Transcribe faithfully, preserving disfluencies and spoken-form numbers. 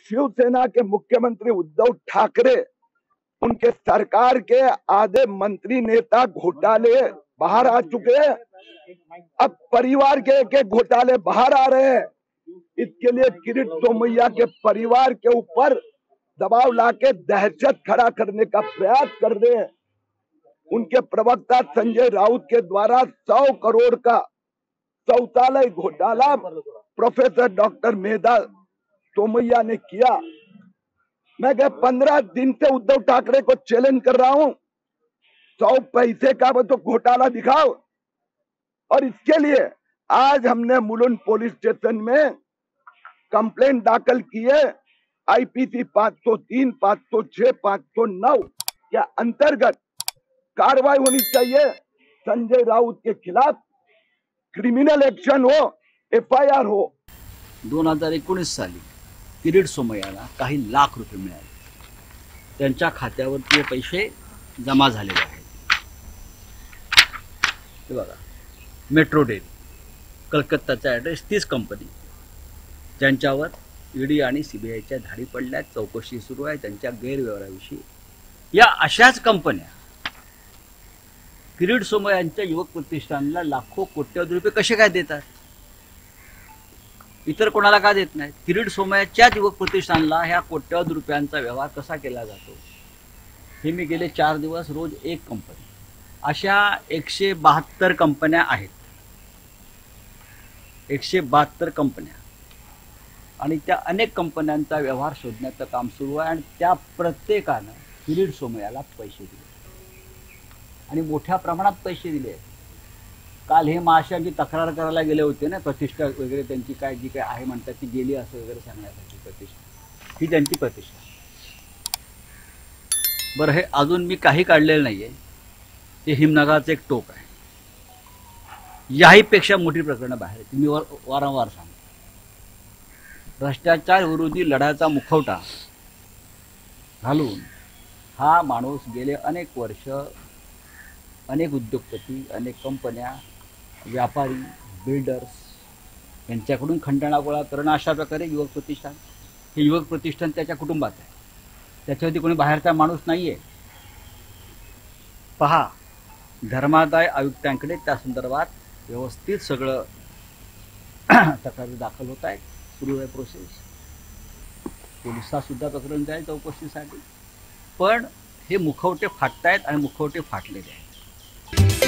शिवसेना के मुख्यमंत्री उद्धव ठाकरे, उनके सरकार के आधे मंत्री नेता घोटाले बाहर आ चुके हैं। अब परिवार के एक एक घोटाले बाहर आ रहे हैं। इसके लिए किरीट सोमैया के परिवार के ऊपर दबाव लाके दहशत खड़ा करने का प्रयास कर रहे हैं। उनके प्रवक्ता संजय राउत के द्वारा सौ करोड़ का शौचालय घोटाला प्रोफेसर डॉक्टर मेधा सोमैया ने किया। मैं क्या पंद्रह दिन से उद्धव ठाकरे को चैलेंज कर रहा हूं, सौ पैसे का वो तो घोटाला दिखाओ। और इसके लिए आज हमने मुलुंड पुलिस स्टेशन में कंप्लेंट दाखिल की है। आईपीसी पाँच सौ तीन, पाँच सौ छह, पाँच सौ नौ के अंतर्गत कार्रवाई होनी चाहिए। संजय राउत के खिलाफ क्रिमिनल एक्शन हो, एफआईआर हो। दोन हजार एकोणीस साली किरीट सोमय्याला काही लाख रुपये मिळाले, त्यांच्या खात्यावर ते पैसे जमा झालेले आहेत। हे बघा, मेट्रो डेअरी कलकत्ताचा ॲड्रेस, तीच कंपनी ज्यांच्यावर ईडी आणि सीबीआयच्या धाडी पडल्यात, चौकशी सुरू आहे त्यांच्या गैरव्यवहाराविषयी। या अशाच कंपन्या किरीट सोमय्यांच्या युवक प्रतिष्ठानला लाखो कोट्यवधी रुपये कसे काय देतात, इतर कोणाला का देत नाहीत? किरीट सोमय्याच्याच युवक प्रतिष्ठानला ह्या कोट्यवधी रुपयांचा व्यवहार कसा केला जातो हे मी गेले चार दिवस रोज एक कंपनी, अशा एकशे बहात्तर कंपन्या आहेत, एकशे बहात्तर कंपन्या, आणि त्या अनेक कंपन्यांचा व्यवहार शोधण्याचं काम सुरू आहे। आणि त्या प्रत्येकानं किरीट सोमय्याला पैसे दिले आणि मोठ्या प्रमाणात पैसे दिले। काल हे महाशयांची तक्रार करायला गेले होते ना, प्रतिष्ठा वगैरे त्यांची काय जी काय आहे म्हणतात ती गेली असं वगैरे सांगण्यासाठी, प्रतिष्ठा ही त्यांची प्रतिष्ठा। बरं, हे अजून मी काही काढलेलं नाहीये, ते हिमनगाचं एक टोक आहे। याहीपेक्षा मोठी प्रकरणं बाहेर आहेत, मी वारंवार सांगतो। भ्रष्टाचार विरोधी लढ्याचा मुखवटा घालून हा माणूस गेले अनेक वर्ष अनेक उद्योगपती, अनेक कंपन्या, व्यापारी, बिल्डर्स यांच्याकडून खंडणा गोळा करणं, अशा प्रकारे युवक प्रतिष्ठान, हे युवक प्रतिष्ठान त्याच्या कुटुंबात आहे, त्याच्यावरती कोणी बाहेरचा माणूस नाही आहे। पहा, धर्मादाय आयुक्तांकडे त्या संदर्भात व्यवस्थित सगळं तक्रारी दाखल होत आहेत, सुरू आहे प्रोसेस, पोलिसात सुद्धा प्रकरण जाईल चौकशीसाठी। पण हे मुखवटे फाटतायत आणि मुखवटे फाटलेले आहेत।